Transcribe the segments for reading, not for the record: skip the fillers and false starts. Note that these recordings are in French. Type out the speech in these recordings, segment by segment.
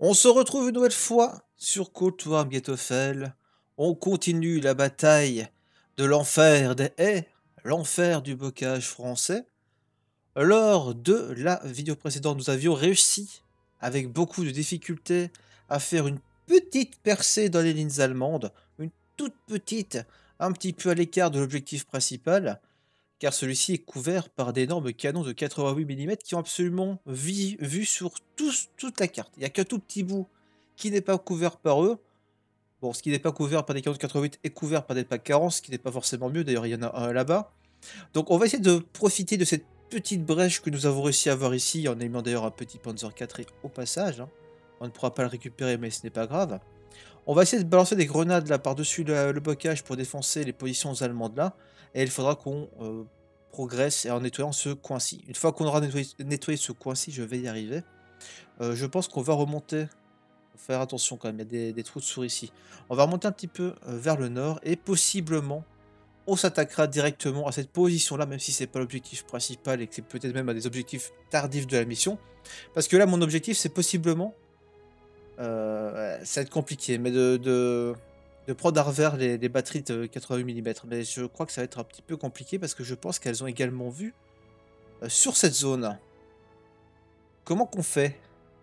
On se retrouve une nouvelle fois sur Cold War Ghettophel. On continue la bataille de l'enfer des haies, l'enfer du bocage français. Lors de la vidéo précédente, nous avions réussi, avec beaucoup de difficultés, à faire une petite percée dans les lignes allemandes, une toute petite, un petit peu à l'écart de l'objectif principal, car celui-ci est couvert par d'énormes canons de 88 mm qui ont absolument vu sur toute la carte. Il n'y a qu'un tout petit bout qui n'est pas couvert par eux. Bon, ce qui n'est pas couvert par des canons de 88 est couvert par des packs 40, ce qui n'est pas forcément mieux. D'ailleurs, il y en a un là-bas. Donc, on va essayer de profiter de cette petite brèche que nous avons réussi à avoir ici, en ayant d'ailleurs un petit Panzer 4 au passage, hein. On ne pourra pas le récupérer, mais ce n'est pas grave. On va essayer de balancer des grenades là par-dessus le bocage pour défoncer les positions allemandes là. Et il faudra qu'on progresse en nettoyant ce coin-ci. Une fois qu'on aura nettoyé ce coin-ci, je vais y arriver. Je pense qu'on va remonter. Faut faire attention quand même, il y a des trous de souris ici. On va remonter un petit peu vers le nord et possiblement on s'attaquera directement à cette position-là, même si c'est pas l'objectif principal et que c'est peut-être même à des objectifs tardifs de la mission. Parce que là, mon objectif, c'est possiblement ouais, ça va être compliqué, mais de prendre à revers les batteries de 88 mm. Mais je crois que ça va être un petit peu compliqué parce que je pense qu'elles ont également vu sur cette zone. Comment qu'on fait?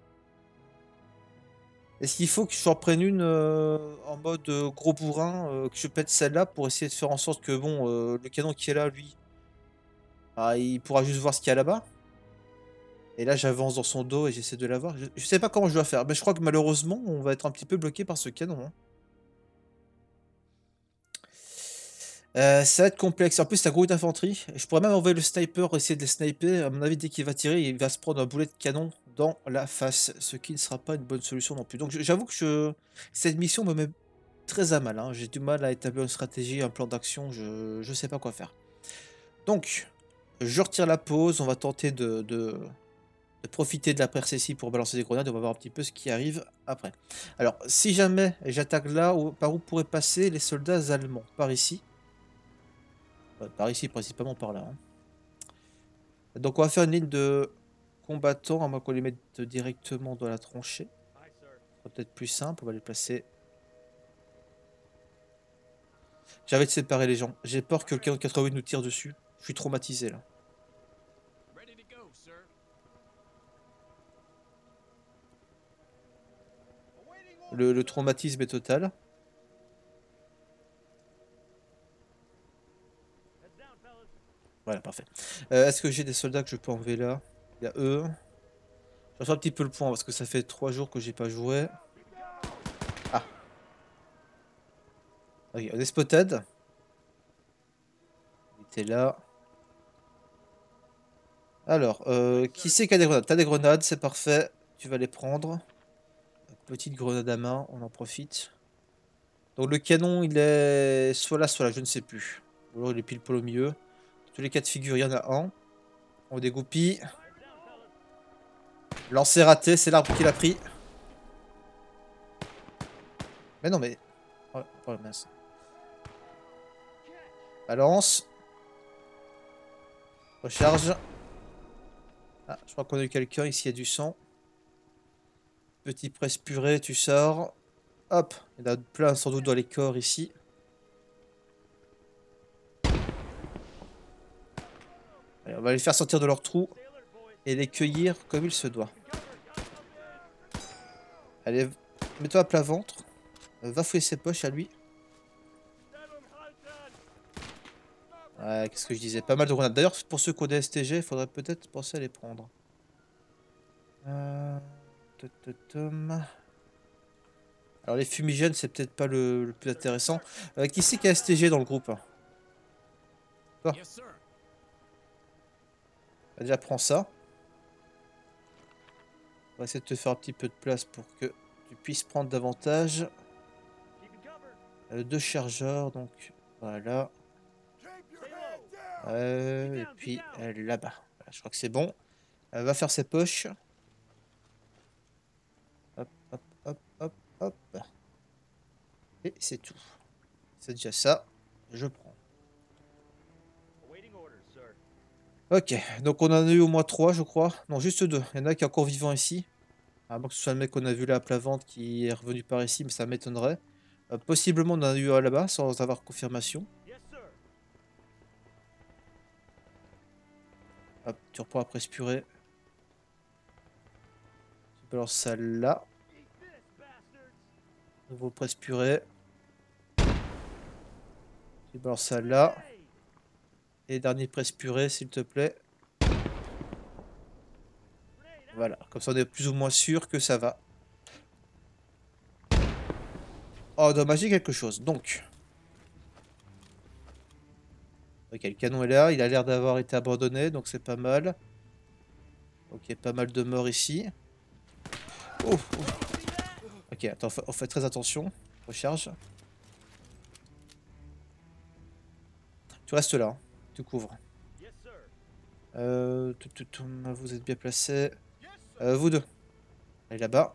Est-ce qu'il faut que je reprenne une en mode gros bourrin, que je pète celle-là pour essayer de faire en sorte que bon, le canon qui est là, lui, ah, il pourra juste voir ce qu'il y a là-bas? Et là, j'avance dans son dos et j'essaie de l'avoir. Je sais pas comment je dois faire, mais je crois que malheureusement, on va être un petit peu bloqué par ce canon, hein. Ça va être complexe. En plus, c'est un groupe d'infanterie. Je pourrais même envoyer le sniper, essayer de les sniper. À mon avis, dès qu'il va tirer, il va se prendre un boulet de canon dans la face, ce qui ne sera pas une bonne solution non plus. Donc j'avoue que cette mission me met très à mal, hein. J'ai du mal à établir une stratégie, un plan d'action, je sais pas quoi faire. Donc, je retire la pause, on va tenter de profiter de la percée pour balancer des grenades, on va voir un petit peu ce qui arrive après. Alors, si jamais j'attaque là, par où pourraient passer les soldats allemands? Par ici. Par ici, principalement par là, hein. Donc on va faire une ligne de combattants, à moins qu'on les mette directement dans la tranchée. Ce sera peut-être plus simple, on va les placer. J'avais de séparer les gens. J'ai peur que le canon de 88 nous tire dessus. Je suis traumatisé là. Le traumatisme est total. Voilà, parfait. Est-ce que j'ai des soldats que je peux enlever là? Il y a eux. Je reçois un petit peu le point parce que ça fait 3 jours que j'ai pas joué. Ah. Ok, on est spotted. Il était là. Alors, qui c'est qui a des grenades? T'as des grenades, c'est parfait. Tu vas les prendre. Petite grenade à main, on en profite. Donc le canon, il est soit là, je ne sais plus. Ou alors il est pile poil au milieu. Dans tous les cas de figure, il y en a un. On dégoupille. Lancer raté, c'est l'arbre qui l'a pris. Mais non, mais... Oh, oh mince. Balance. Recharge. Ah, je crois qu'on a eu quelqu'un. Ici, il y a du sang. Petit presse purée, tu sors. Hop. Il y en a plein sans doute dans les corps ici. Allez, on va les faire sortir de leur trou. Et les cueillir comme il se doit. Allez, mets-toi à plat ventre. Va fouiller ses poches à lui. Ouais, qu'est-ce que je disais? Pas mal de grenades. D'ailleurs, pour ceux qui ont des STG, il faudrait peut-être penser à les prendre. Alors, les fumigènes, c'est peut-être pas le plus intéressant. Qui c'est qui a STG dans le groupe? Toi. Bah, déjà, prends ça. On va essayer de te faire un petit peu de place pour que tu puisses prendre davantage. 2 chargeurs, donc voilà. Et puis là-bas. Voilà, je crois que c'est bon. Elle va faire ses poches. Hop, hop, hop, hop, hop. Et c'est tout. C'est déjà ça. Je prends. Ok, donc on en a eu au moins 3, je crois. Non, juste 2. Il y en a qui est encore vivant ici. À moins que ce soit le mec qu'on a vu là à plat ventre qui est revenu par ici, mais ça m'étonnerait. Possiblement on en a eu un là-bas sans avoir confirmation. Hop, tu reprends à presse purée. Tu balances ça là. Nouveau presse purée. Tu balances ça là. Et dernier presse purée, s'il te plaît. Voilà, comme ça on est plus ou moins sûr que ça va. Oh, dommage, j'ai quelque chose. Donc. Ok, le canon est là. Il a l'air d'avoir été abandonné, donc c'est pas mal. Ok, pas mal de morts ici. Oh, oh. Ok, attends, on fait très attention. Recharge. Tu restes là, hein. Tu couvres. Vous êtes bien placés. Vous deux. Allez là-bas.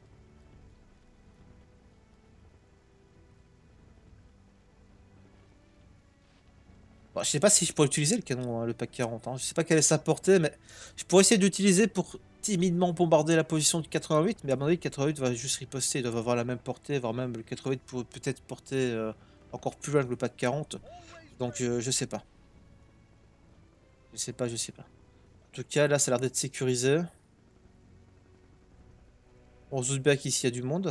Bon, je sais pas si je pourrais utiliser le canon, hein, le pack 40. Hein. Je sais pas quelle est sa portée, mais je pourrais essayer d'utiliser pour timidement bombarder la position du 88. Mais à mon avis, le 88 va juste riposter. Ils doivent avoir la même portée, voire même le 88 pourrait peut-être porter encore plus loin que le pack 40. Donc je sais pas. Je sais pas, je sais pas. En tout cas, là, ça a l'air d'être sécurisé. On se doute bien qu'ici, il y a du monde.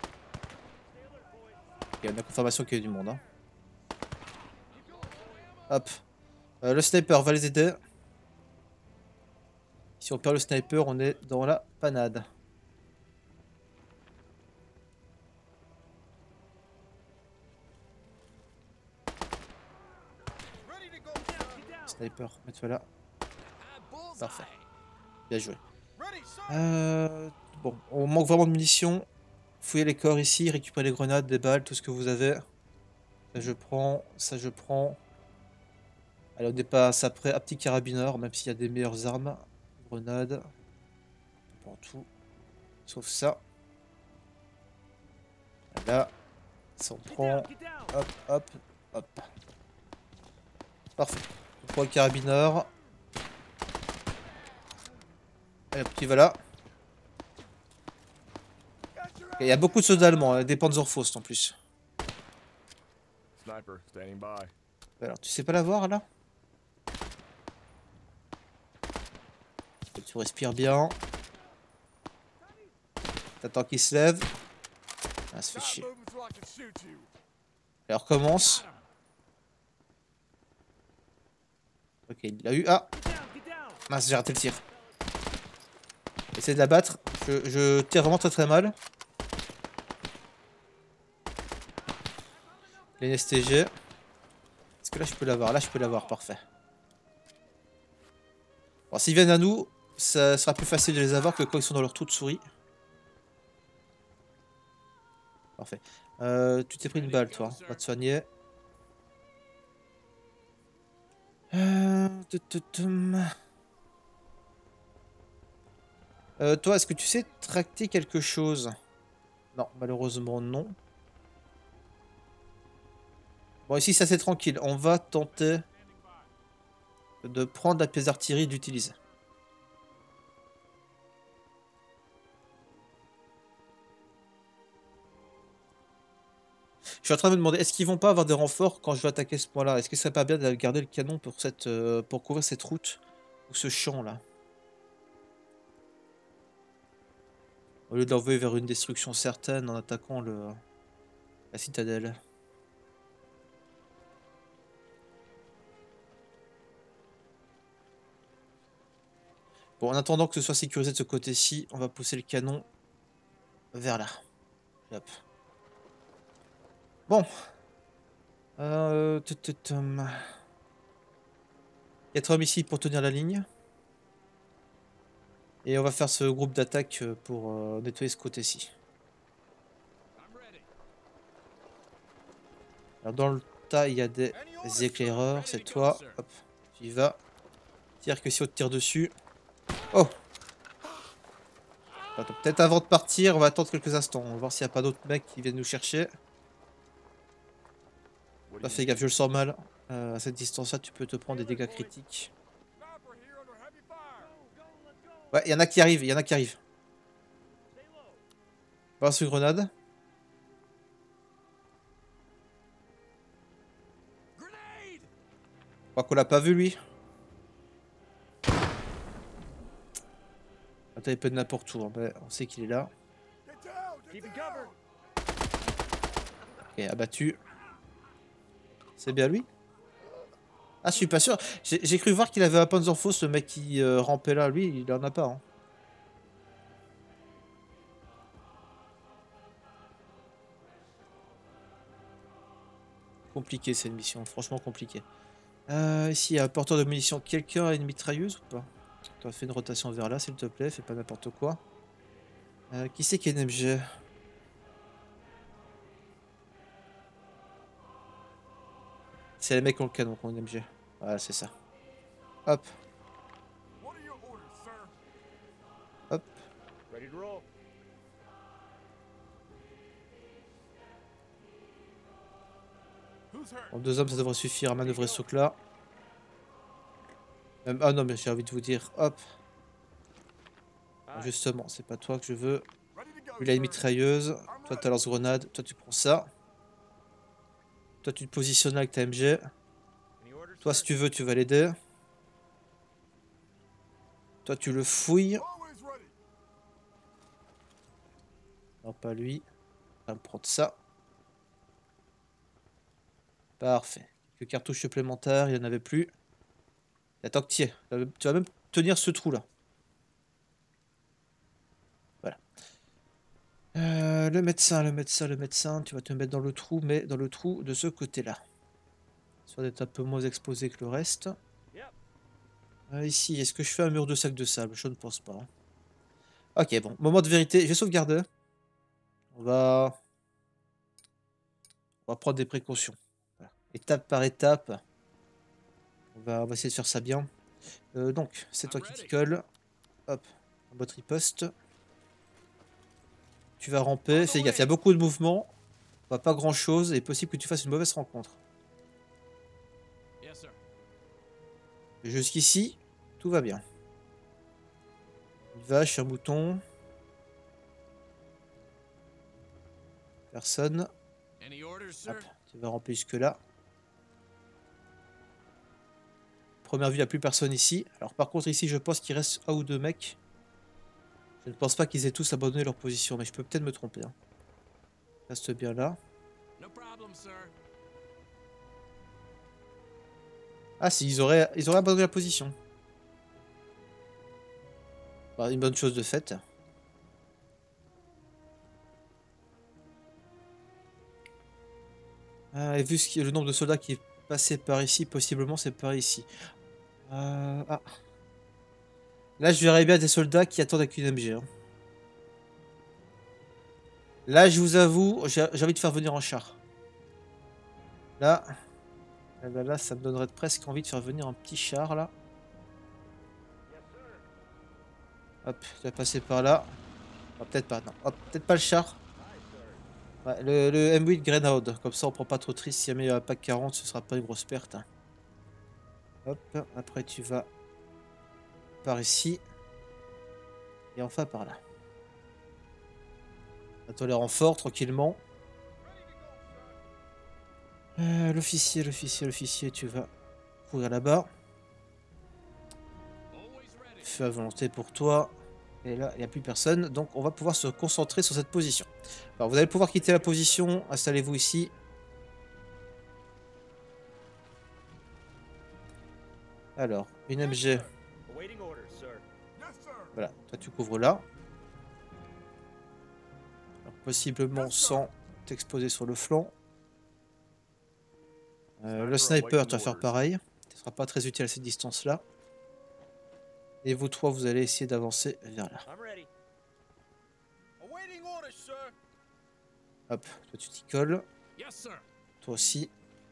Il y a une confirmation qu'il y a du monde. Hein. Hop. Le sniper va les aider. Si on perd le sniper, on est dans la panade. Sniper, mets-toi là. Parfait. Bien joué. Bon, on manque vraiment de munitions. Fouillez les corps ici, récupérez les grenades, des balles, tout ce que vous avez. Ça je prends, ça je prends. Allez, on dépasse après un petit carabineur, même s'il y a des meilleures armes. Grenades. On prend tout. Sauf ça. Là. Ça on prend. Hop, hop, hop. Parfait. On prend le carabineur. Allez, petit voilà. Il y a beaucoup de soldats allemands, hein, des Panzerfaust en plus. Alors, tu sais pas la voir là? Tu respires bien. T'attends qu'il se lève. Ah, ça fait chier. Alors, recommence. Ok, il l'a eu. Ah! Mince, j'ai raté le tir. Essaye de la battre. Je tire vraiment très très mal. Les STG. Est-ce que là je peux l'avoir? Là je peux l'avoir, parfait. Bon, s'ils viennent à nous, ça sera plus facile de les avoir que quand ils sont dans leur trou de souris. Parfait. Tu t'es pris une balle, toi. On va te soigner. Toi, est-ce que tu sais tracter quelque chose? Non, malheureusement non. Bon, ici, ça c'est tranquille. On va tenter de prendre la pièce d'artillerie et d'utiliser. Je suis en train de me demander, est-ce qu'ils vont pas avoir des renforts quand je vais attaquer ce point-là? Est-ce que ce serait pas bien de garder le canon pour pour couvrir cette route ou ce champ-là? Au lieu de l'envoyer vers une destruction certaine en attaquant la citadelle. Bon, en attendant que ce soit sécurisé de ce côté-ci, on va pousser le canon vers là. Hop. Bon. 4 hommes ici pour tenir la ligne. Et on va faire ce groupe d'attaque pour nettoyer ce côté-ci. Alors dans le tas, il y a des éclaireurs, c'est toi. Hop, tu y vas. Tire que si on te tire dessus. Oh! Peut-être avant de partir, on va attendre quelques instants. On va voir s'il n'y a pas d'autres mecs qui viennent nous chercher. Bah, fais gaffe, je le sens mal. À cette distance-là, tu peux te prendre des dégâts critiques. Ouais, il y en a qui arrivent, il y en a qui arrivent. Balance une grenade. Je crois qu'on l'a pas vu lui. Attends, il peut de n'importe où. Hein. Ben, on sait qu'il est là. Ok, abattu. C'est bien lui? Ah, je suis pas sûr. J'ai cru voir qu'il avait un Panzerfaust, ce mec qui rampait là. Lui, il en a pas. Hein. Compliqué cette mission, franchement compliqué. Ici, il y a un porteur de munitions. Quelqu'un a une mitrailleuse ou pas? Tu as fait une rotation vers là, s'il te plaît. Fais pas n'importe quoi. Qui c'est qui a une MG? C'est les mecs qui ont le canon qui ont une MG. Voilà, c'est ça. Hop. Hop. En 2 hommes, ça devrait suffire à manœuvrer ce truc-là. Ah non, mais j'ai envie de vous dire, hop. Justement, c'est pas toi que je veux. Lui, il a une mitrailleuse. Toi, t'as lance-grenade. Toi, tu prends ça. Toi, tu te positionnes là avec ta MG. Toi, si tu veux, tu vas l'aider. Toi, tu le fouilles. Non, pas lui. On va prendre ça. Parfait. Quelques cartouches supplémentaires, il n'y en avait plus. Attends que tu y es. Tu vas même tenir ce trou-là. Voilà. Le médecin, tu vas te mettre dans le trou, mais dans le trou de ce côté-là. Soit d'être un peu moins exposé que le reste. Ici, est-ce que je fais un mur de sac de sable? Je ne pense pas. Hein. Ok, bon, moment de vérité, je vais sauvegarder. On va prendre des précautions. Voilà. Étape par étape. On va essayer de faire ça bien. Donc, c'est toi qui t'y colle. Hop, en mode riposte. Tu vas ramper. Fais gaffe, il y a beaucoup de mouvements. On voit pas grand chose. Il est possible que tu fasses une mauvaise rencontre. Jusqu'ici, tout va bien. Une vache, un mouton. Personne. Hop, tu vas ramper jusque là. Première vue, il n'y a plus personne ici. Alors par contre ici, je pense qu'il reste un ou deux mecs. Je ne pense pas qu'ils aient tous abandonné leur position, mais je peux peut-être me tromper. Hein. Reste bien là. Ah si, ils auraient abandonné la position. Bah, une bonne chose de faite. Et vu le nombre de soldats qui est passé par ici, possiblement c'est par ici. Ah. Là, je verrais bien des soldats qui attendent avec une MG. Hein. Là, je vous avoue, j'ai envie de faire venir un char. Là, là, ça me donnerait presque envie de faire venir un petit char, là. Hop, tu vas passer par là. Oh, peut-être pas, non. Hop, peut-être pas le char. Ouais, le M8 Grenade, comme ça on prend pas trop triste. Si jamais il y a un pack 40, ce sera pas une grosse perte. Hein. Hop, après tu vas par ici. Et enfin par là. Attends les renforts tranquillement. L'officier, tu vas courir là-bas. Feu à volonté pour toi. Et là, il n'y a plus personne. Donc on va pouvoir se concentrer sur cette position. Alors vous allez pouvoir quitter la position. Installez-vous ici. Alors, une MG. Voilà, toi tu couvres là. Alors, possiblement sans t'exposer sur le flanc. Le sniper, tu vas faire pareil. Tu ne seras pas très utile à cette distance-là. Et vous trois, vous allez essayer d'avancer vers là. Hop, toi tu t'y colles. Toi aussi.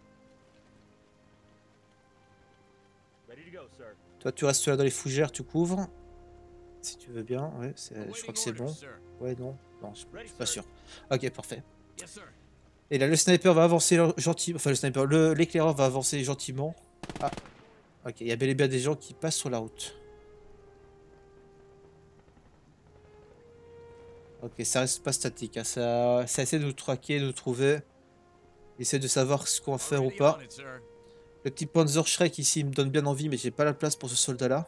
Toi tu restes là dans les fougères, tu couvres. Si tu veux bien, ouais, je crois que c'est bon. Ouais, non, non, je suis pas sûr. Ok, parfait. Et là, le sniper va avancer gentiment. Enfin, le sniper, l'éclaireur va avancer gentiment. Ah, ok, il y a bel et bien des gens qui passent sur la route. Ok, ça reste pas statique, hein. Ça essaie de nous traquer, de nous trouver. Essaie de savoir ce qu'on va faire ou pas. Le petit Panzer Shrek ici il me donne bien envie, mais j'ai pas la place pour ce soldat là.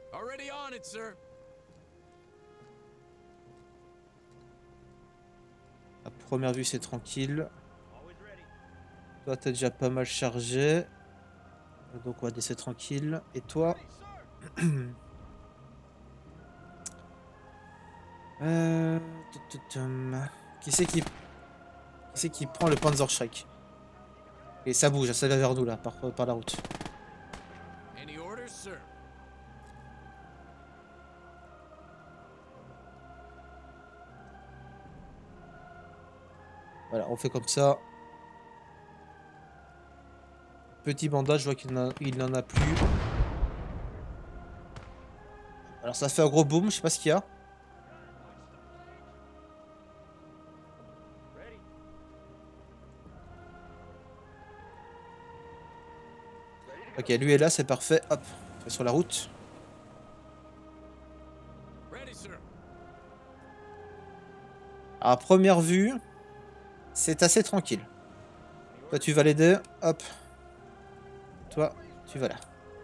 À première vue c'est tranquille. Toi t'es déjà pas mal chargé. Donc on va laisser tranquille. Et toi euh... Qui c'est qui prend le Panzer Shrek? Et ça bouge, ça va vers nous là, par la route. Voilà, on fait comme ça. Petit bandage, je vois qu'il n'en a plus. Alors ça fait un gros boom, je sais pas ce qu'il y a. Ok, lui est là, c'est parfait. Hop, on est sur la route. À première vue, c'est assez tranquille. Toi, tu vas l'aider. Hop. Toi, tu vas là.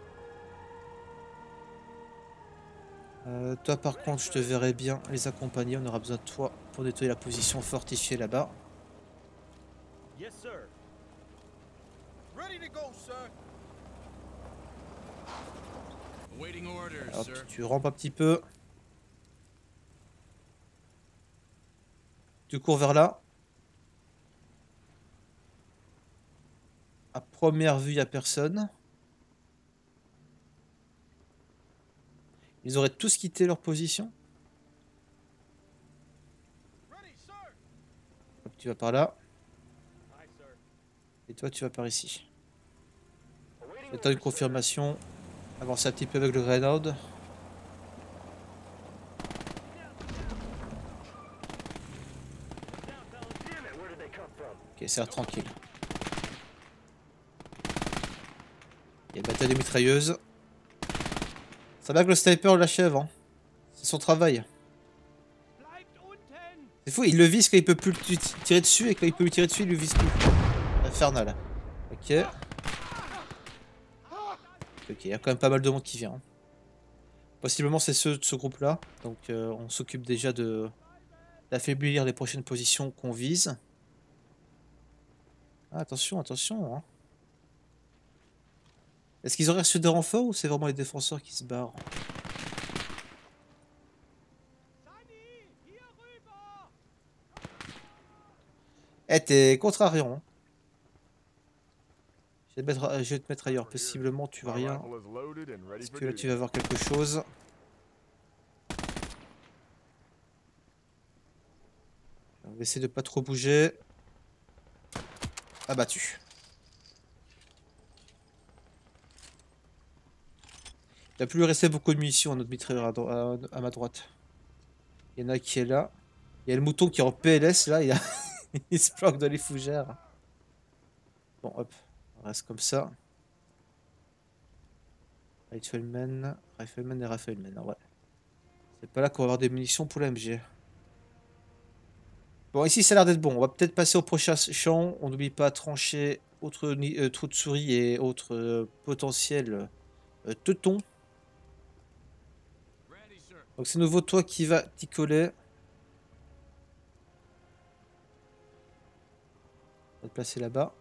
Toi, par contre, je te verrai bien les accompagner. On aura besoin de toi pour nettoyer la position fortifiée là-bas. Alors, tu rampes un petit peu. Tu cours vers là. À première vue, il n'y a personne. Ils auraient tous quitté leur position. Hop, tu vas par là. Et toi, tu vas par ici. J'attends une confirmation. Avancer un petit peu avec le Renaud. Ok, c'est tranquille. Il y a une bataille de mitrailleuses. Ça va que le sniper l'achève, hein. C'est son travail. C'est fou, il le vise quand il peut plus tirer dessus et quand il peut lui tirer dessus, il le vise plus. Infernal. Ok. Ok, il y a quand même pas mal de monde qui vient. Possiblement c'est ceux de ce groupe-là. Donc on s'occupe déjà de d'affaiblir les prochaines positions qu'on vise. Ah, attention, attention, hein. Est-ce qu'ils auraient reçu des renforts ou c'est vraiment les défenseurs qui se barrent? Eh, t'es contrariant, hein. Je vais te mettre ailleurs. Possiblement, tu vas rien. Parce que là, tu vas voir quelque chose. On va essayer de pas trop bouger. Abattu. Il va plus lui rester beaucoup de munitions à notre mitrailleur à ma droite. Il y en a qui est là. Il y a le mouton qui est en PLS là. Il se planque dans les fougères. Bon, hop. On reste comme ça. Rifleman et Rifleman, ouais. C'est pas là qu'on va avoir des munitions pour l'AMG. Bon, ici, ça a l'air d'être bon. On va peut-être passer au prochain champ. On n'oublie pas trancher autre trou de souris et autres potentiels teutons. Donc, c'est nouveau toi qui va t'y coller. On va te placer là-bas.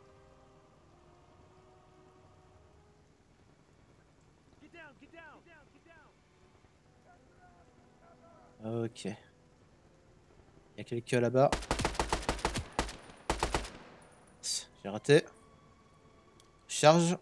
Ok. Il y a quelqu'un là-bas. J'ai raté. Charge.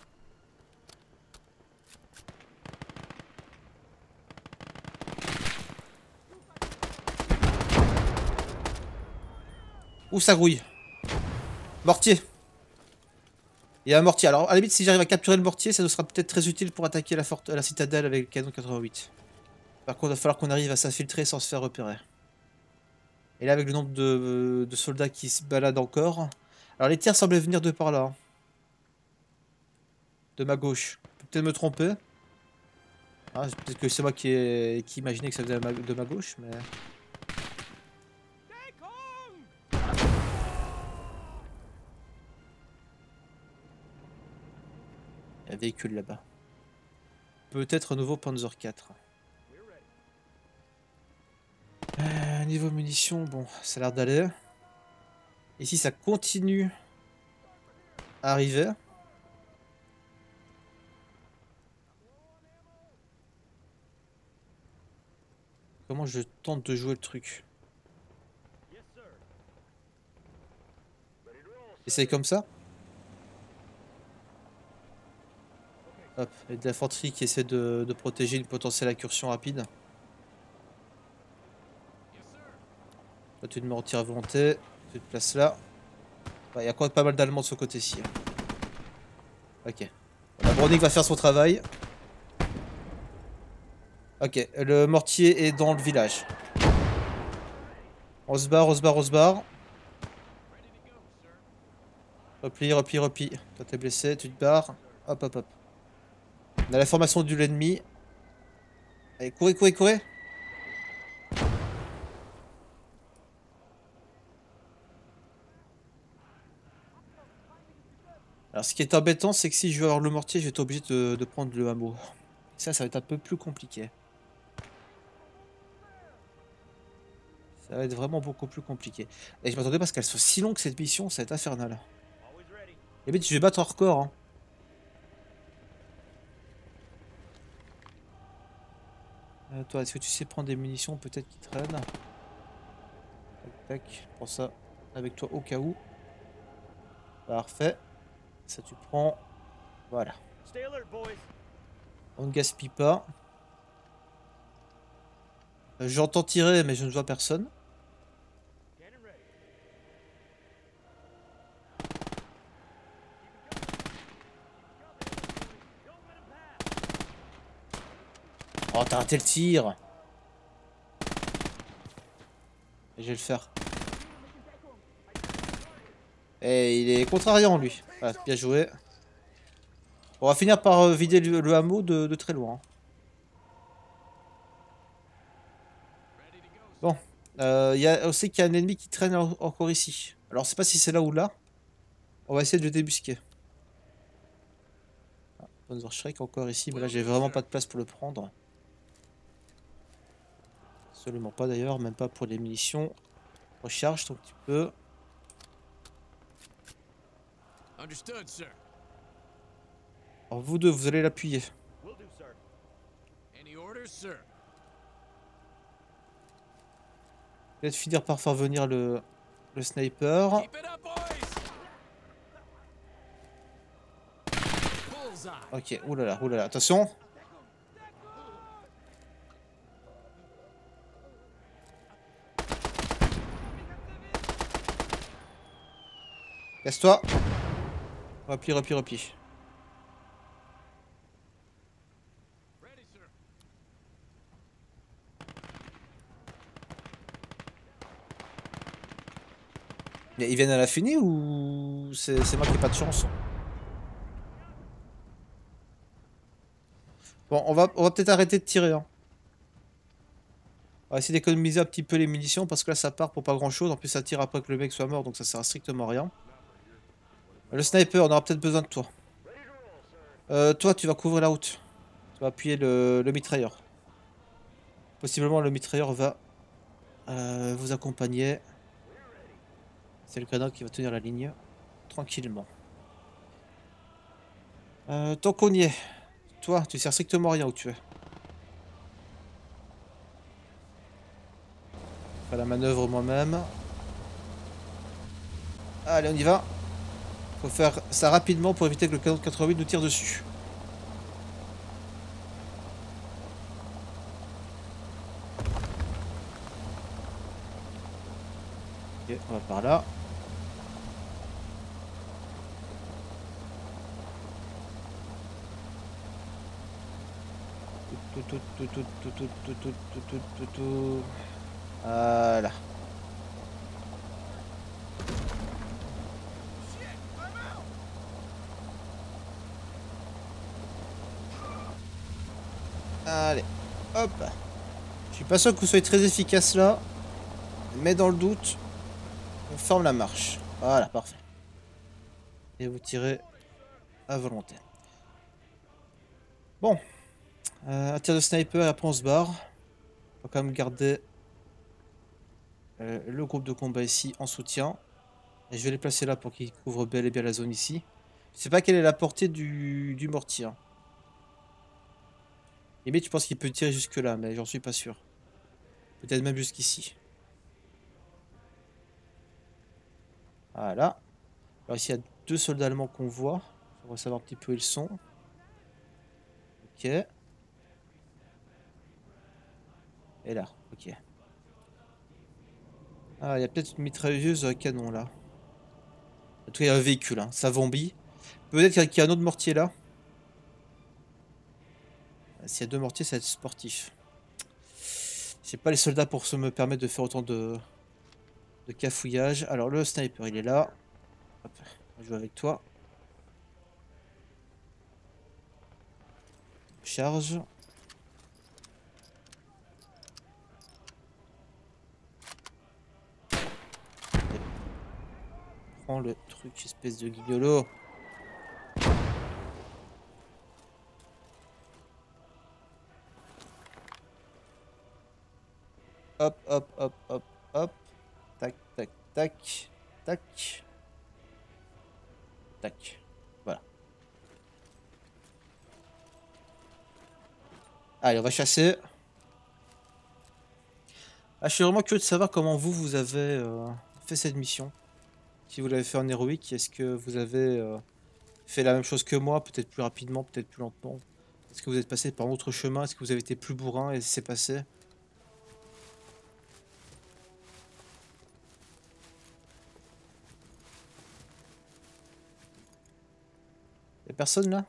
Ouh, ça grouille. Mortier. Il y a un mortier. Alors, à la limite, si j'arrive à capturer le mortier, ça nous sera peut-être très utile pour attaquer la citadelle avec le canon 88. Par contre, il va falloir qu'on arrive à s'infiltrer sans se faire repérer. Et là, avec le nombre de soldats qui se baladent encore. Alors, les tirs semblaient venir de par là, hein. De ma gauche. Je peux peut-être me tromper. Ah, peut-être que c'est moi qui imaginais que ça venait de ma gauche, mais... Il y a un véhicule là-bas. Peut-être un nouveau Panzer 4. Niveau munitions, bon, ça a l'air d'aller. Ici, ça continue à arriver. Comment je tente de jouer le truc? Essaye comme ça. Hop, et de l'infanterie qui essaie de protéger une potentielle incursion rapide. Toi, tu te mets en tir à volonté. Tu te places là. Il y a quand même pas mal d'Allemands de ce côté-ci. Ok. La Browning va faire son travail. Ok, le mortier est dans le village. On se barre, on se barre, on se barre. Repli, repli, repli. Toi t'es blessé, tu te barres. Hop, hop, hop. On a la formation de l'ennemi. Allez, courez, courez, courez. Alors ce qui est embêtant, c'est que si je veux avoir le mortier, je vais être obligé de prendre le hameau. Ça va être un peu plus compliqué. Ça va être vraiment beaucoup plus compliqué. Et je m'attendais pas à ce qu'elle soit si longue cette mission, ça va être infernal. Limite, je vais battre un record. Hein. Toi, est-ce que tu sais prendre des munitions peut-être qui traînent? Tac, tac. Prends ça avec toi au cas où. Parfait. Ça, tu prends. Voilà. On ne gaspille pas. J'entends tirer, mais je ne vois personne. Oh, t'as raté le tir. Je vais le faire. Et il est contrariant, lui. Voilà, bien joué. On va finir par vider le hameau de très loin. Bon. On sait qu'il y a un ennemi qui traîne encore ici. Alors, je sais pas si c'est là ou là. On va essayer de le débusquer. Ah, Panzer Shrek encore ici, mais là, j'ai vraiment pas de place pour le prendre. Absolument pas d'ailleurs, même pas pour les munitions. Recharge un petit peu. Alors vous deux, vous allez l'appuyer. Peut-être finir par faire venir le sniper. Ok, oulala, oulala, attention. Casse-toi. Repli, repli, repli. Mais ils viennent à la finie ou c'est moi qui ai pas de chance? Bon, on va peut-être arrêter de tirer. Hein. On va essayer d'économiser un petit peu les munitions parce que là ça part pour pas grand chose. En plus ça tire après que le mec soit mort donc ça sert à strictement rien. Le sniper, on aura peut-être besoin de toi. Toi tu vas couvrir la route. Tu vas appuyer le mitrailleur. Possiblement le mitrailleur va vous accompagner. C'est le grenade qui va tenir la ligne. Tranquillement. Tant qu'on y est. Toi, tu sers strictement à rien où tu es. Je ferai la manœuvre moi-même. Allez, on y va. Faut faire ça rapidement pour éviter que le canon de 88 nous tire dessus. Ok, on va par là. Voilà. Allez, hop. Je suis pas sûr que vous soyez très efficace là. Mais dans le doute, on ferme la marche. Voilà, parfait. Et vous tirez à volonté. Bon, un tir de sniper et après on se barre. On va quand même garder le groupe de combat ici en soutien. Et je vais les placer là pour qu'ils couvrent bel et bien la zone ici. Je sais pas quelle est la portée du mortier, hein. Limite, je pense qu'il peut tirer jusque là, mais j'en suis pas sûr. Peut-être même jusqu'ici. Voilà. Alors ici, il y a deux soldats allemands qu'on voit. On va savoir un petit peu où ils sont. Ok. Et là, ok. Ah, il y a peut-être une mitrailleuse à canon là. En tout cas, il y a un véhicule, hein. Ça zombie. Peut-être qu'il y a un autre mortier là. S'il y a deux mortiers, ça va être sportif. J'ai pas les soldats pour se me permettre de faire autant de cafouillage. Alors, le sniper, il est là. Hop, on va jouer avec toi. Charge. Prends le truc, espèce de guignolo. Hop, hop, hop, hop, hop. Tac, tac, tac. Tac. Tac. Voilà. Allez, on va chasser. Ah, je suis vraiment curieux de savoir comment vous avez fait cette mission. Si vous l'avez fait en héroïque, est-ce que vous avez fait la même chose que moi, peut-être plus rapidement, peut-être plus lentement? Est-ce que vous êtes passé par un autre chemin? Est-ce que vous avez été plus bourrin et c'est passé? Y'a personne là?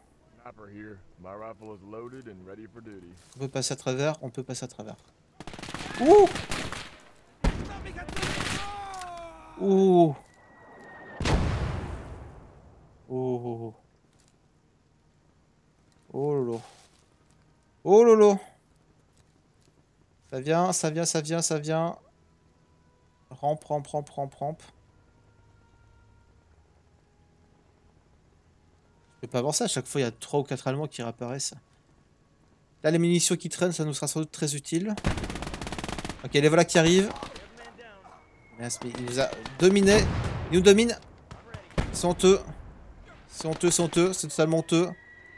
On peut passer à travers, on peut passer à travers. Ouh! Ouh! Oh! Oh lolo! Oh lolo! Ça vient, ça vient, ça vient, ça vient. Rampe, rampe, rampe, rampe, rampe. Je peux pas avancer, à chaque fois il y a 3 ou 4 Allemands qui réapparaissent. Là les munitions qui traînent, ça nous sera sans doute très utile. Ok, les voilà qui arrivent. Mince, mais il nous a dominé. Il nous domine. C'est honteux. C'est honteux, c'est honteux, c'est totalement honteux.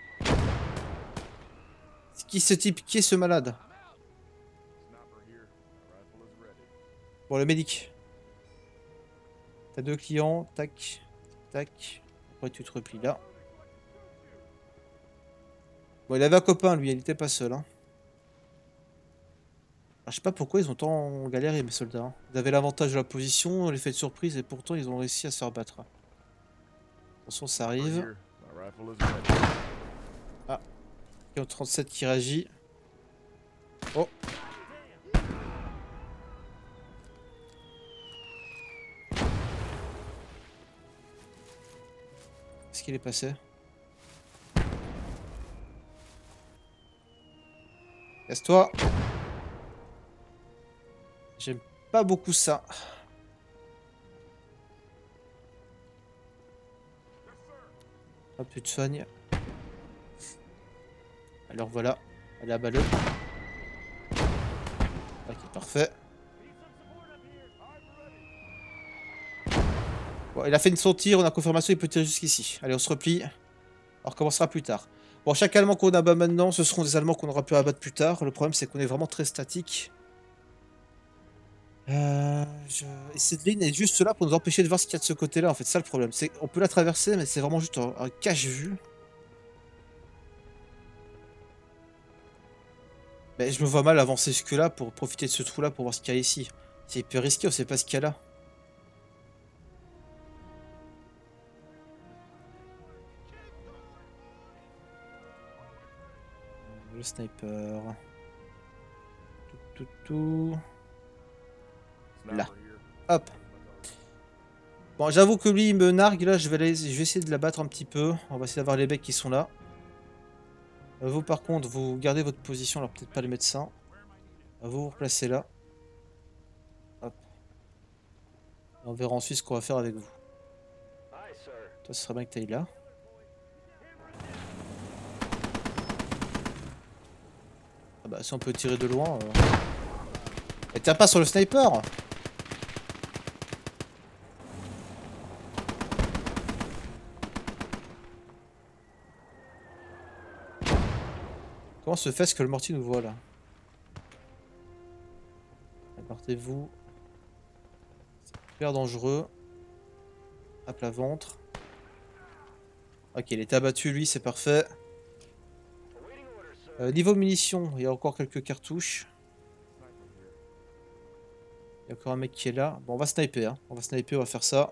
Qui est ce type? Qui est ce malade? Bon, le médic. T'as deux clients. Tac. Tac. Après, tu te replies là. Bon, il avait un copain, lui. Il était pas seul, hein. Alors, je sais pas pourquoi ils ont tant galéré, mes soldats, hein. Ils avaient l'avantage de la position, l'effet de surprise, et pourtant, ils ont réussi à se faire battre. Attention, ça arrive. Ah. K37 qui réagit. Oh. Qu'est-ce qu'il est passé? Casse-toi. J'aime pas beaucoup ça. Pas plus de soigne. Alors voilà. Allez, abat-le. Ok, parfait. Bon, il a fait son tir, on a confirmation, il peut tirer jusqu'ici. Allez, on se replie. On recommencera plus tard. Bon, chaque Allemand qu'on abat maintenant, ce seront des Allemands qu'on aura pu abattre plus tard. Le problème, c'est qu'on est vraiment très statique. Et cette ligne est juste là pour nous empêcher de voir ce qu'il y a de ce côté-là. En fait, c'est ça le problème. On peut la traverser, mais c'est vraiment juste un cache-vue. Mais je me vois mal avancer jusque-là pour profiter de ce trou-là pour voir ce qu'il y a ici. C'est hyper risqué, on sait pas ce qu'il y a là. Le sniper. Tout. Là. Hop. Bon, j'avoue que lui, il me nargue. Là, je vais essayer de la battre un petit peu. On va essayer d'avoir les becs qui sont là. Vous, par contre, vous gardez votre position. Alors, peut-être pas le médecin. Vous vous replacez là. Hop. Et on verra ensuite ce qu'on va faire avec vous. Toi, ce serait bien que tu ailles là. Ah bah si on peut tirer de loin... Et tire pas sur le sniper! Comment se fait-ce que le mortier nous voit là? Partez-vous. C'est super dangereux. Hop, la ventre. Ok, il est abattu lui, c'est parfait. Niveau munitions, il y a encore quelques cartouches. Il y a encore un mec qui est là. Bon, on va sniper, hein. On va sniper, on va faire ça.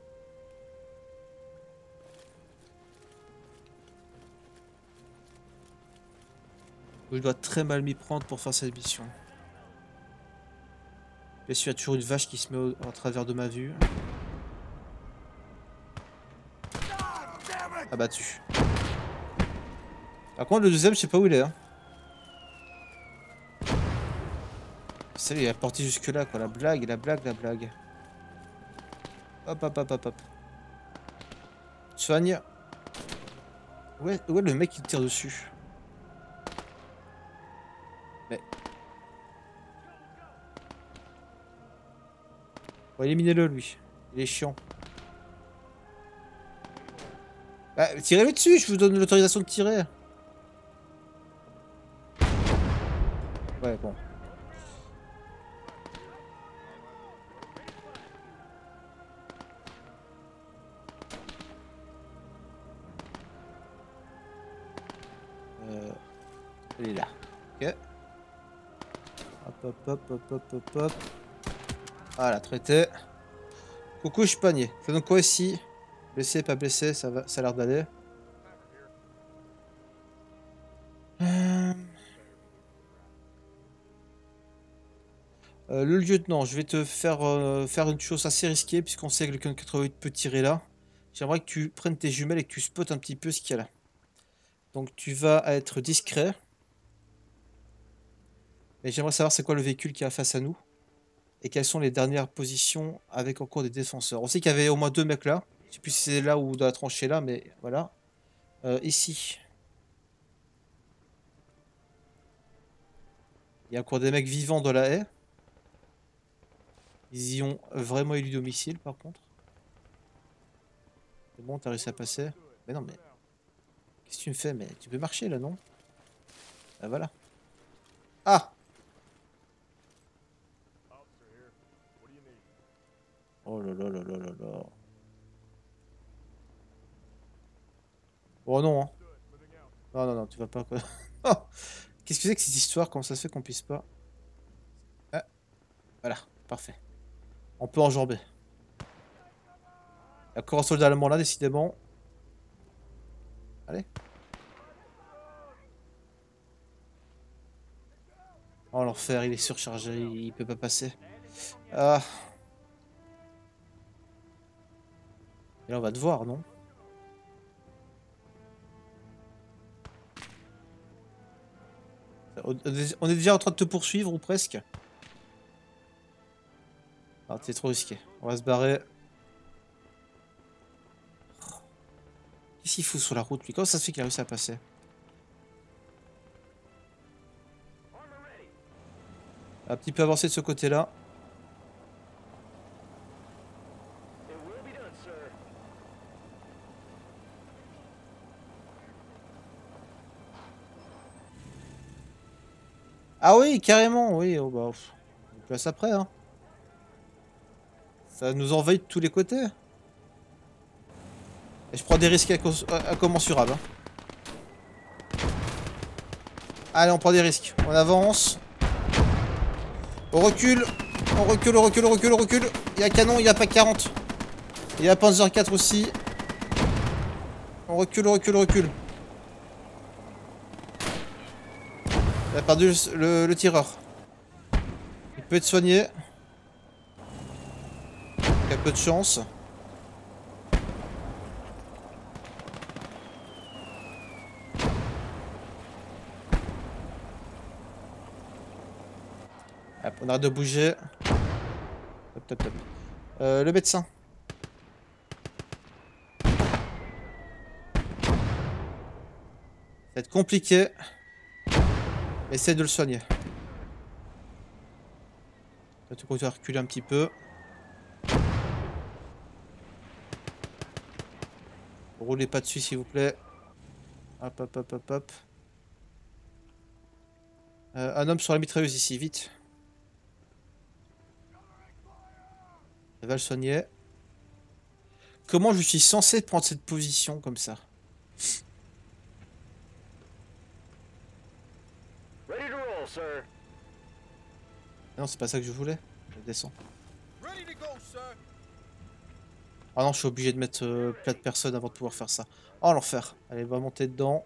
Je dois très mal m'y prendre pour faire cette mission. Bien sûr, il y a toujours une vache qui se met au travers de ma vue. Abattu. Par contre, le deuxième, je sais pas où il est. Hein. C'est lui, il a porté jusque là, quoi. La blague, la blague, la blague. Hop, hop, hop, hop, hop. Soigne. Ouais, le mec qui tire dessus. Mais. Bon, éliminez-le, lui. Il est chiant. Bah, tirez-le dessus, je vous donne l'autorisation de tirer. Ouais, bon. Il est là. Ok. Hop, hop, hop, hop, hop, hop, hop. Voilà, traité. Coucou, je suis panier. Fais donc quoi ici? Blessé, pas blessé, ça va, ça a l'air d'aller. Le lieutenant, je vais te faire faire une chose assez risquée puisqu'on sait que le 88 peut tirer là. J'aimerais que tu prennes tes jumelles et que tu spots un petit peu ce qu'il y a là. Donc tu vas être discret. Mais j'aimerais savoir c'est quoi le véhicule qui est face à nous. Et quelles sont les dernières positions avec encore des défenseurs. On sait qu'il y avait au moins deux mecs là. Je sais plus si c'est là ou dans la tranchée là, mais voilà. Ici. Il y a encore des mecs vivants dans la haie. Ils y ont vraiment élu domicile par contre. C'est bon, t'as réussi à passer. Mais non, mais... Qu'est-ce que tu me fais? Mais tu peux marcher là, non? Ah, voilà. Ah! Oh là là là là là là. Oh non, hein. Non, non, non, tu vas pas quoi. Oh, qu'est-ce que c'est que cette histoire? Comment ça se fait qu'on puisse pas? Ah, voilà, parfait. On peut enjamber. Il y a encore un soldat allemand là, décidément. Allez. Oh l'enfer, il est surchargé, il peut pas passer. Ah. Et là on va te voir, non? On est déjà en train de te poursuivre ou presque? Ah, c'est trop risqué. On va se barrer. Qu'est-ce qu'il fout sur la route lui? Comment ça se fait qu'il a réussi à passer? Un petit peu avancé de ce côté-là. Ah oui, carrément, oui. Oh, bah, on place après, hein. Ça nous envahit de tous les côtés. Et je prends des risques incommensurables. Hein. Allez, on prend des risques. On avance. On recule. On recule, on recule, on recule, on recule. Il y a canon, il y a pas 40. Il y a Panzer 4 aussi. On recule, on recule, on recule. Il a perdu le tireur. Il peut être soigné. Il a peu de chance. Hop, on arrête de bouger. Hop, hop, hop. Le médecin. Ça va être compliqué. Essaye de le soigner. Tu continues à reculer un petit peu. Roulez pas dessus s'il vous plaît. Hop, hop, hop, hop, hop. Un homme sur la mitrailleuse ici, vite. Elle va le soigner. Comment je suis censé prendre cette position comme ça? Non, c'est pas ça que je voulais. Je descends. Ah non, je suis obligé de mettre plein de personnes avant de pouvoir faire ça. Oh, l'enfer. Allez, va monter dedans.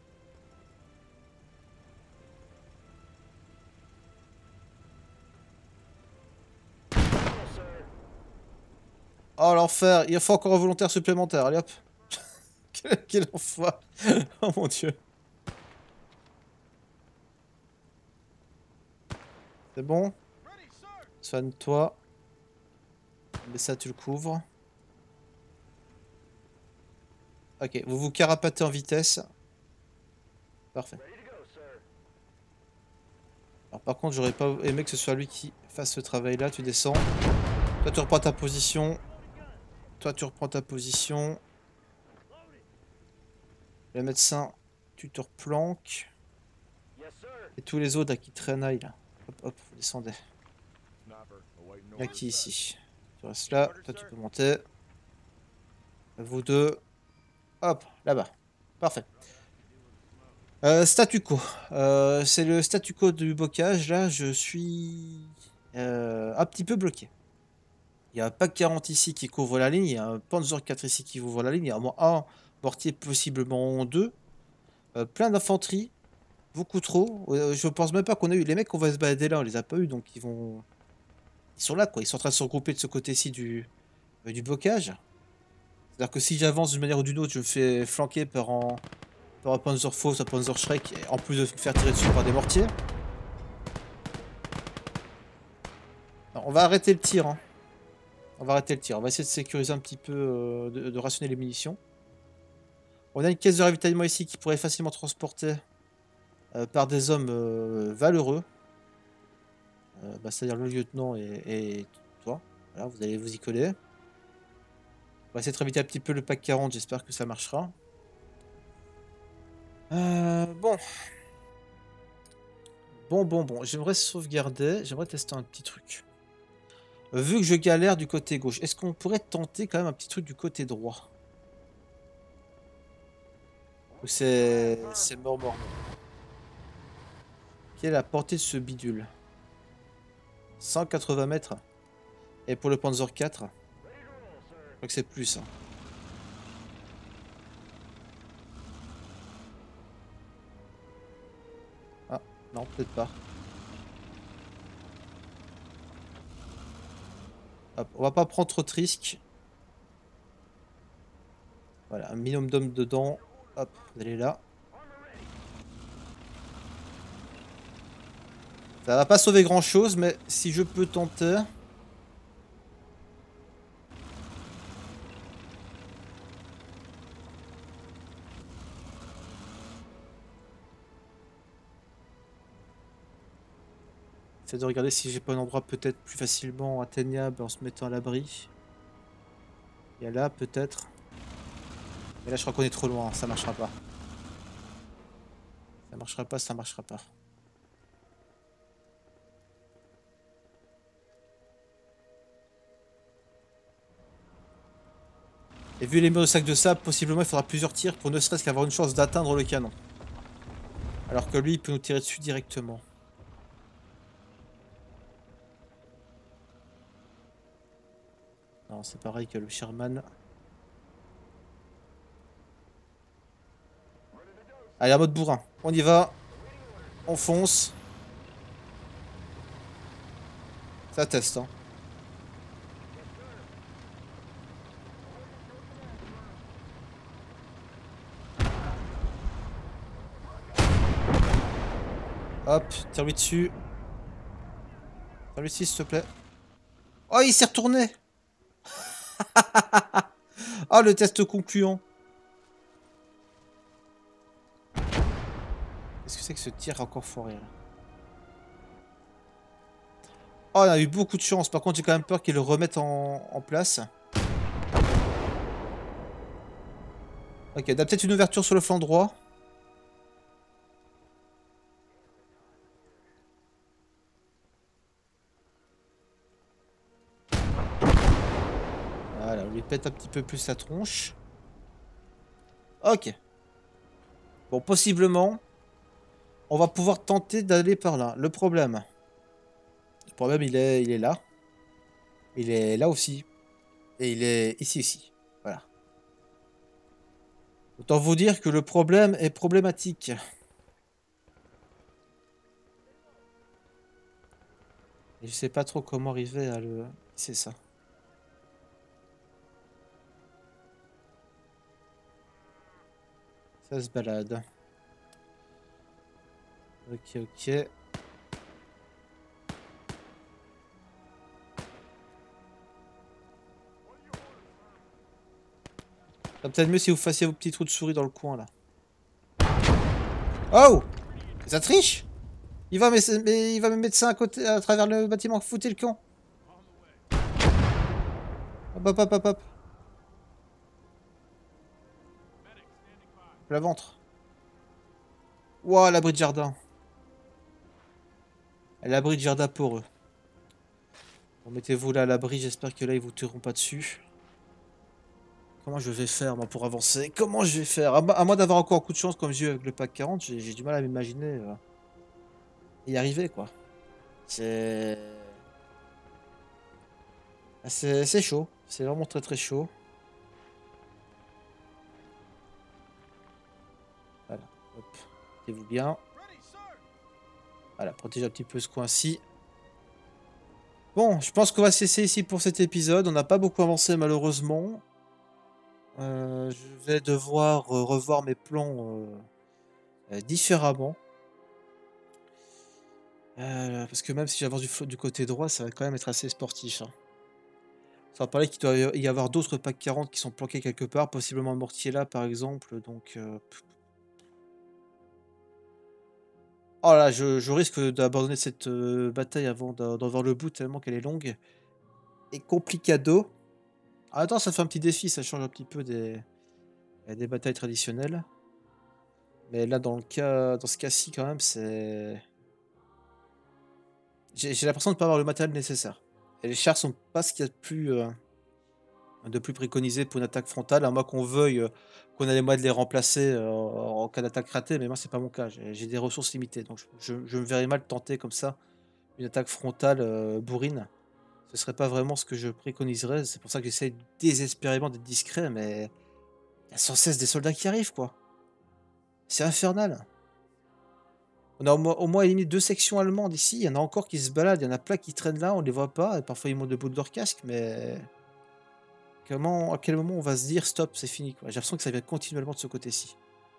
Oh, l'enfer. Il faut encore un volontaire supplémentaire. Allez, hop. Quel enfoiré. Oh mon dieu. C'est bon? Soigne-toi. Mais ça, tu le couvres. Ok, vous vous carapatez en vitesse. Parfait. Alors par contre, j'aurais pas aimé que ce soit lui qui fasse ce travail-là. Tu descends. Toi, tu reprends ta position. Toi, tu reprends ta position. Le médecin, tu te replanques. Et tous les autres là, qui traînaillent là. Hop, hop, vous descendez. Il y a qui ici? Tu restes là. Toi, tu peux monter. Vous deux. Hop, là-bas. Parfait. Statu quo. C'est le statu quo du bocage. Là, je suis un petit peu bloqué. Il y a un PAC 40 ici qui couvre la ligne. Il y a un Panzer 4 ici qui couvre la ligne. Il y a au moins un mortier, possiblement deux. Plein d'infanterie. Beaucoup trop. Je pense même pas qu'on a eu. Les mecs qu'on va se balader là, on les a pas eu. Donc ils vont. Ils sont là, quoi. Ils sont en train de se regrouper de ce côté-ci du blocage. C'est-à-dire que si j'avance d'une manière ou d'une autre, je me fais flanquer par un Panzer Faust, un Panzer Shrek, en plus de me faire tirer dessus par des mortiers. Non, on va arrêter le tir. Hein. On va arrêter le tir. On va essayer de sécuriser un petit peu, de rationner les munitions. On a une caisse de ravitaillement ici qui pourrait facilement transporter par des hommes valeureux. C'est-à-dire le lieutenant et toi. Voilà, vous allez vous y coller. On va essayer de ravitailler un petit peu le PAC 40, j'espère que ça marchera. Bon. Bon. J'aimerais sauvegarder, j'aimerais tester un petit truc. Vu que je galère du côté gauche, est-ce qu'on pourrait tenter quand même un petit truc du côté droit? Ou c'est mort. Quelle est la portée de ce bidule? 180 mètres. Et pour le Panzer 4, je crois que c'est plus. Hein. Ah, non, peut-être pas. Hop, on va pas prendre trop de risques. Voilà, un minimum d'hommes dedans. Hop, vous allez là. Ça va pas sauver grand chose, mais si je peux tenter. J'essaie de regarder si j'ai pas un endroit peut-être plus facilement atteignable en se mettant à l'abri. Il y a là peut-être. Mais là je crois qu'on est trop loin, ça marchera pas. Ça marchera pas. Et vu les murs de sac de sable, possiblement il faudra plusieurs tirs pour ne serait-ce qu'avoir une chance d'atteindre le canon. Alors que lui, il peut nous tirer dessus directement. Non, c'est pareil que le Sherman. Allez, en mode bourrin. On y va. On fonce. Ça teste, hein. Hop, tire-lui dessus. Tire-lui dessus, s'il te plaît. Oh, il s'est retourné. Oh, le test concluant. Est-ce que c'est que ce tir encore foiré là? Oh, on a eu beaucoup de chance. Par contre, j'ai quand même peur qu'ils le remettent en place. Ok, on a peut-être une ouverture sur le flanc droit. Voilà, on lui pète un petit peu plus la tronche. Ok. Bon, possiblement, on va pouvoir tenter d'aller par là. Le problème, il est là. Il est là aussi. Et il est ici aussi. Voilà. Autant vous dire que le problème est problématique. Et je sais pas trop comment arriver à le... C'est ça. Ça se balade. Ok, ok. Ça peut-être mieux si vous fassiez vos petits trous de souris dans le coin, là. Oh! Ça triche? Il va me mettre ça à côté, à travers le bâtiment. Foutez le camp. Hop, hop, hop, hop, hop. La ventre. Ouah, l'abri de jardin. L'abri de jardin pour eux. Bon, mettez-vous là à l'abri. J'espère que là, ils vous tireront pas dessus. Comment je vais faire, moi, pour avancer? Comment je vais faire? À moins d'avoir encore un coup de chance comme j'ai eu avec le pack 40, j'ai du mal à m'imaginer y arriver, quoi. C'est... C'est chaud. C'est vraiment très très chaud. Voilà. Hop. Mettez-vous bien. Voilà, protégez un petit peu ce coin-ci. Bon, je pense qu'on va cesser ici pour cet épisode. On n'a pas beaucoup avancé, malheureusement. Je vais devoir revoir mes plans différemment. Parce que même si j'avance du côté droit, ça va quand même être assez sportif, hein. Ça va parler qu'il doit y avoir d'autres packs 40 qui sont planqués quelque part, possiblement un mortier là par exemple, donc oh là, je risque d'abandonner cette, bataille avant d'en voir le bout tellement qu'elle est longue et complicado. Ah attends, ça fait un petit défi, ça change un petit peu des batailles traditionnelles. Mais là dans ce cas-ci quand même, c'est j'ai l'impression de ne pas avoir le matériel nécessaire. Et les chars sont pas ce qu'il y a de plus préconisé pour une attaque frontale, à moins qu'on veuille, qu'on ait les moyens de les remplacer, en cas d'attaque ratée, mais moi c'est pas mon cas. J'ai des ressources limitées, donc je me verrais mal tenter comme ça une attaque frontale, bourrine. Ce serait pas vraiment ce que je préconiserais. C'est pour ça que j'essaye désespérément d'être discret, mais il y a sans cesse des soldats qui arrivent, quoi. C'est infernal. On a au moins éliminé 2 sections allemandes ici, il y en a encore qui se baladent, il y en a plein qui traînent là, on les voit pas et parfois ils montent debout de leur casque, mais à quel moment on va se dire: «Stop, c'est fini», quoi? J'ai l'impression que ça vient continuellement de ce côté-ci.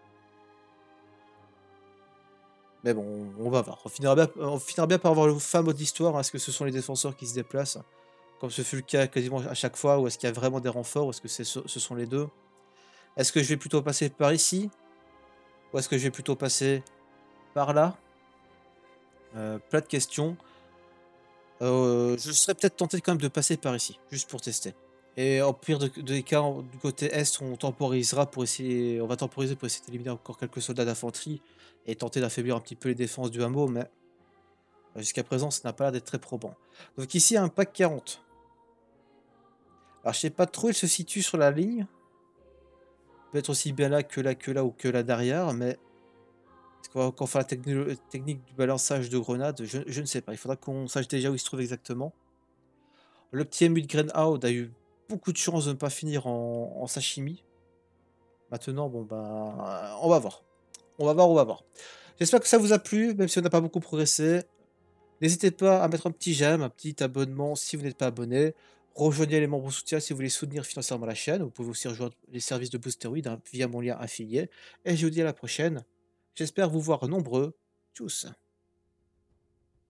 Mais bon, on va voir. On finira bien par avoir le fin mot d'histoire. Est-ce que ce sont les défenseurs qui se déplacent, comme ce fut le cas quasiment à chaque fois, ou est-ce qu'il y a vraiment des renforts, ou est-ce que ce sont les 2? Est-ce que je vais plutôt passer par ici? Ou est-ce que je vais plutôt passer par là? Plein de questions. Je serais peut-être tenté quand même de passer par ici, juste pour tester. Et en pire des cas, du côté est, on va temporiser pour essayer d'éliminer encore quelques soldats d'infanterie et tenter d'affaiblir un petit peu les défenses du hameau, mais jusqu'à présent, ça n'a pas l'air d'être très probant. Donc ici, un pack 40. Alors je sais pas trop, il se situe sur la ligne. Peut-être aussi bien là que là ou que là derrière, mais est-ce qu'on va encore faire la technique du balançage de grenades? Je ne sais pas. Il faudra qu'on sache déjà où il se trouve exactement. Le petit ému de Grenhound a eu beaucoup de chance de ne pas finir en sashimi. Maintenant, bon bah, on va voir. On va voir, on va voir. J'espère que ça vous a plu, même si on n'a pas beaucoup progressé. N'hésitez pas à mettre un petit j'aime, un petit abonnement si vous n'êtes pas abonné. Rejoignez les membres soutien si vous voulez soutenir financièrement la chaîne. Vous pouvez aussi rejoindre les services de Boosteroid, hein, via mon lien affilié. Et je vous dis à la prochaine. J'espère vous voir nombreux. Tchuss.